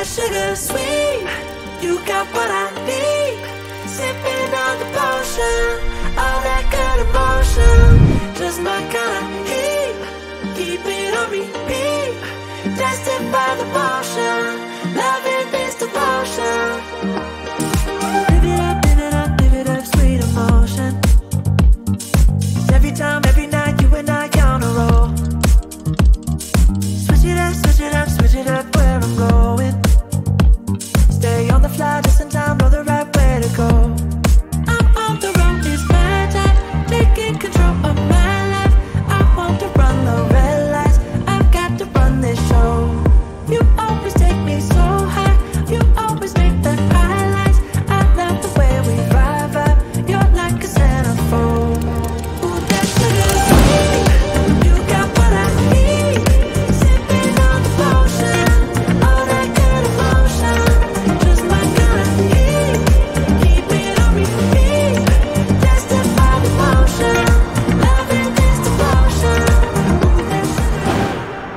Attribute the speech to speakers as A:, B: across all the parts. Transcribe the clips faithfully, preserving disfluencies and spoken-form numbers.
A: sugar sweet. You got what I need. Sipping on the potion, all that good emotion. Just my kind of heat. Keep it on repeat. Tested by the motion. Loving this devotion. Live it up, live it up, live it up, sweet emotion. Every time, every night, you and I on a roll. Switch it up, switch it up, switch it up where I'm going. Stay on the fly just in time, know the right way to go. I'm on the road, it's my time, taking control of my life. I want to run the red lights, I've got to run this show. You always take me so high, you always make the highlights. I love the way we vibe, vibe. You're like a centerfold. Ooh, that sugar sweet, you got what I need. Sipping on the potion, all that good emotion. Just my kind of heat, keep it on repeat. Tested by the motion, loving this devotion. Ooh, that sugar.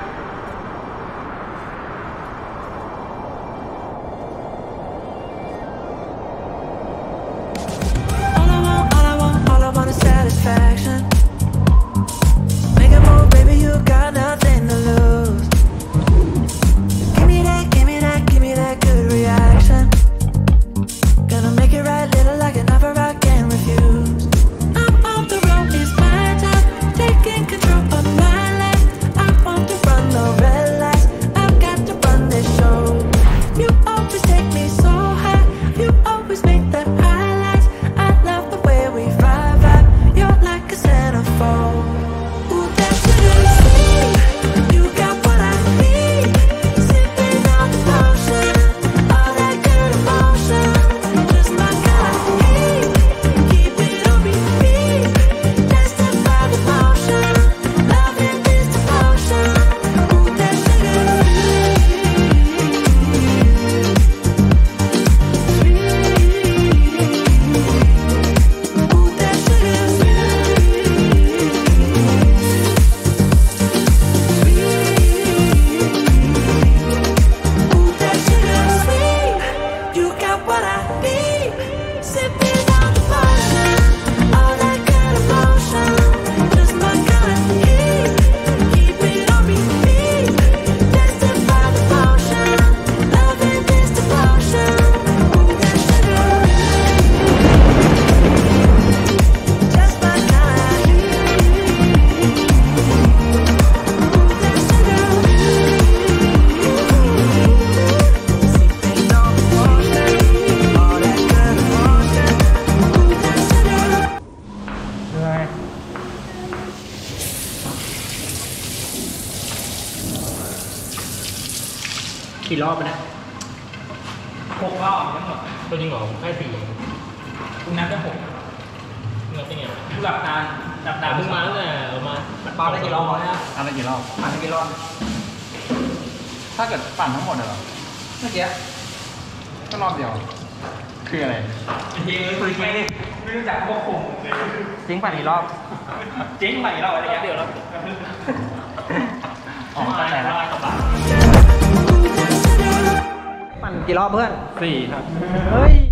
A: All I want, all I want, all I want is satisfaction. Make a move, baby, you got nothing to lose. Give me that, give me that, give me that good reaction. Gonna make it right, little like an offer I can't refuse. I'm on the road, it's my time, taking control of my life. I want to run the red lights, I've got to run this show. You always take me so high, you always make the highlights. I love the way we vibe, vibe. You're like a centerfold. Ooh, that sugar sweet, you got what I need. Sipping on the potion, all that good emotion. Just my kind of heat, keep it on repeat. Tested by the motion, loving this devotion. Ooh, that sugar Ooh, that sugar Ooh, that sugar sweet, you got what I need. Sipping on the potion, all that good emotion. Just my kind of heat, keep it on repeat. Tested by the motion, loving this devotion. Ooh, that sugar, just my kind of heat. Ooh, that sugar, sipping on the potion, all that good emotion. Ooh, that sugar.
B: เหนื่อยกี่รอบไปนะหกรอบทั้งหมดตัวจริงเหรอผมแค่สี่คุณนับได้หกเงินเป็นไงผู้หลับตาหลับตาเพิ่งมาตั้งแต่ออกมาปั่นได้กี่รอบนะปั่นได้กี่รอบปั่นได้กี่รอบถ้าเกิดปั่นทั้งหมดเหรอเมื่อกี้ก็รอบเดียวคืออะไรจริงคุยไม่ได้ไม่รู้จักควบคุมจริงปั่นกี่รอบจริงปั่นกี่รอบอะไรเดียวแล้วอ๋อแต่ละปั่นกี่รอบเพื่อนสี่ครับเฮ้ย